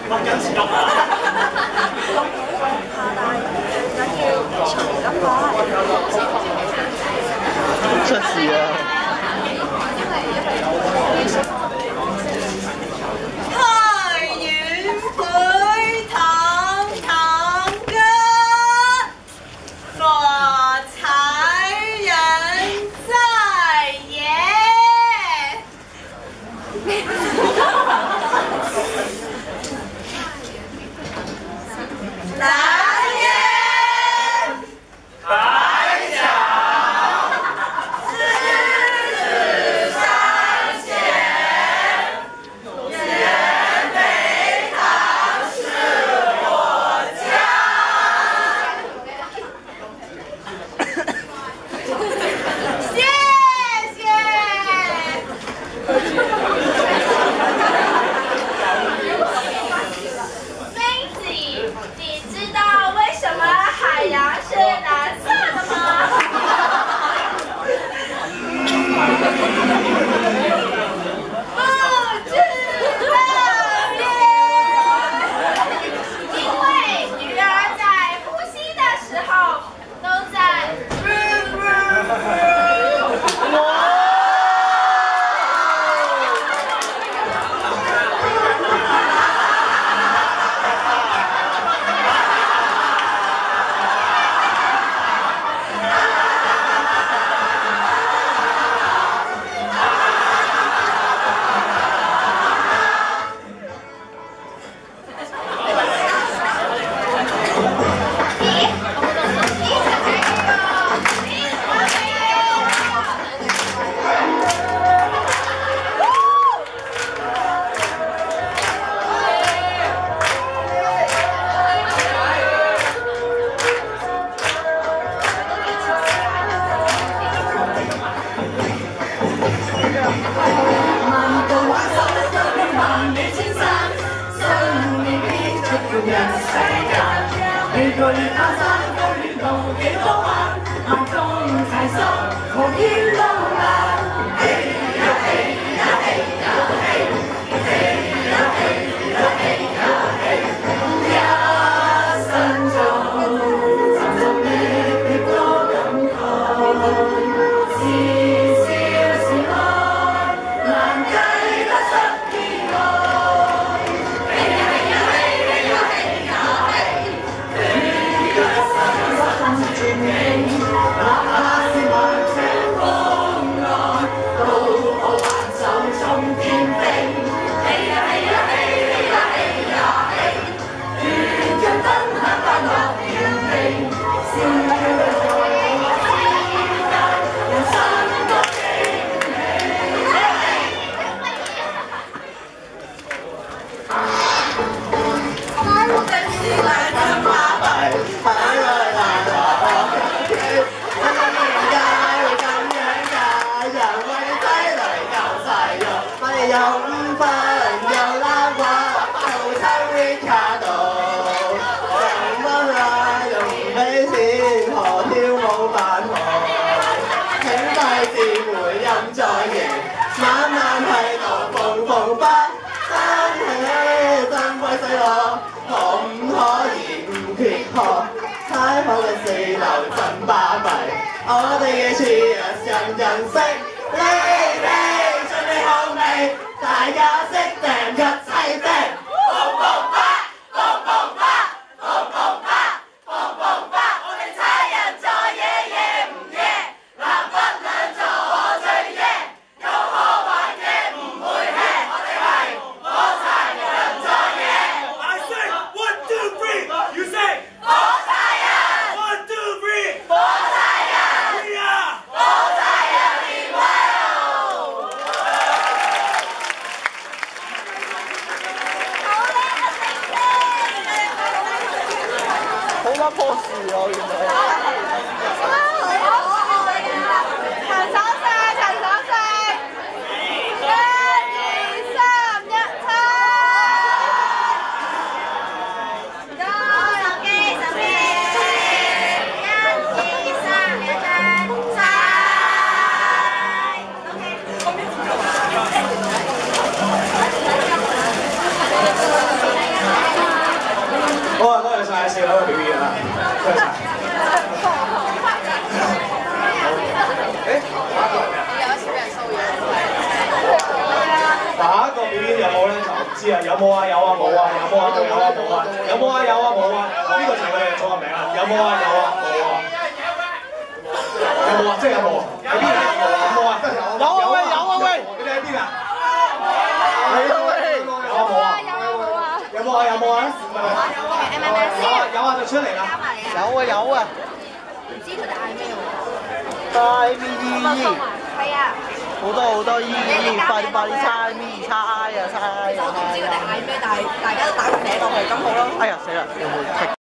出事啊！ 太原会堂堂歌，发财人在野。南烟海角，狮子山前，原北堂是我家。谢谢。妹子，你知道为什么海洋是蓝色的吗？不知道耶，因为鱼儿在呼吸的时候都在。 我哋嘅廚人人人識，你準備好未？大家識訂一齊訂，蹦蹦吧，蹦蹦吧，蹦蹦吧，蹦蹦吧，我哋差人做嘢夜唔夜，男不兩做我最夜，有可玩嘅唔會 hea， 我哋係火柴人做嘢。I say 1 2 3， you say 火柴人 1 2 3， 火柴人。火柴人連威哦！ 好多 pose 喎，原來。 陳手勢，陳手勢，1 2 3 1齊！手機，手機，1 2 3 1齊！OK。 最後一個表演啦，多謝。下一個表演有冇咧？就唔知啊！有冇啊？有啊！冇啊！有冇啊？有啊！冇啊！有冇啊？有啊！冇啊！呢個就係我哋嘅組合名啦！有冇啊？有啊！冇啊！有冇啊？即係有冇啊？喺邊啊？有冇啊？ 有啊喂！有啊喂！ 你哋喺邊啊？ 你啊喂！ 有啊冇啊？有冇啊？有冇啊？有啊就出嚟啦！ 有啊有啊！ 唔知佢哋嗌咩喎？ 猜咪依， 係啊。 好多依，快啲猜咪猜啊猜啊！ 我都唔知佢哋嗌咩，但係大家都打個名落去咁好咯。 哎呀死啦！有冇？